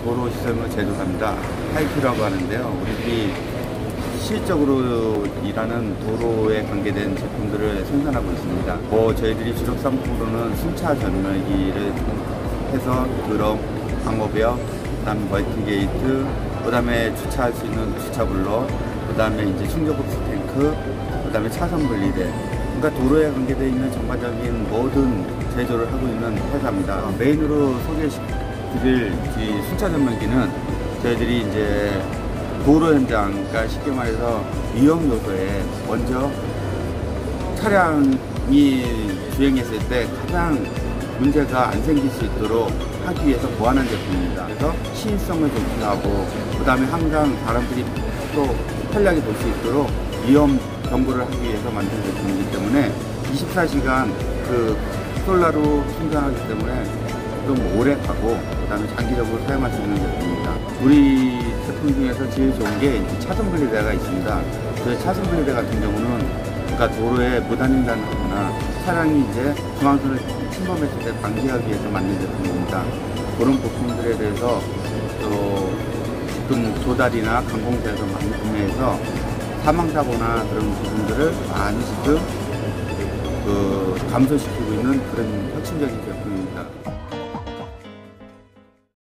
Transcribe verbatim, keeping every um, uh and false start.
도로 시설물 제조사입니다. 하이큐라고 하는데요. 우리들이 실적으로 일하는 도로에 관계된 제품들을 생산하고 있습니다. 뭐 저희들이 주력 상품으로는 승차 전멸기를 해서 드럼, 방어벽, 그다음 멀티게이트, 그다음에 주차할 수 있는 주차블록, 그다음에 이제 충전복스 탱크, 그다음에 차선 분리대. 그러니까 도로에 관계되어 있는 전반적인 모든 제조를 하고 있는 회사입니다. 메인으로 소개드릴 이 승차 전멸기는 저희들이 이제 도로 현장, 그러니까 쉽게 말해서 위험 요소에 먼저 차량이 주행했을 때 가장 문제가 안 생길 수 있도록 하기 위해서 보완한 제품입니다. 그래서 시인성을 존중하고, 그 다음에 항상 사람들이 또 편리하게 볼 수 있도록 위험 경고를 하기 위해서 만든 제품이기 때문에 이십사 시간 그 솔라로 충전하기 때문에 좀 오래 가고, 그 다음에 장기적으로 사용할 수 있는 제품입니다. 우리 제품 중에서 제일 좋은 게 차선 분리대가 있습니다. 저희 차선 분리대 같은 경우는 그러니까 도로에 무단횡단을 하거나 차량이 이제 중앙선을 침범했을 때 방지하기 위해서 만든 제품입니다. 그런 부품들에 대해서 또 지금 조달이나 관공서에서 많이 구매해서 사망사고나 그런 부분들을 많이 지금 그 감소시키고 있는 그런 혁신적인 제품입니다.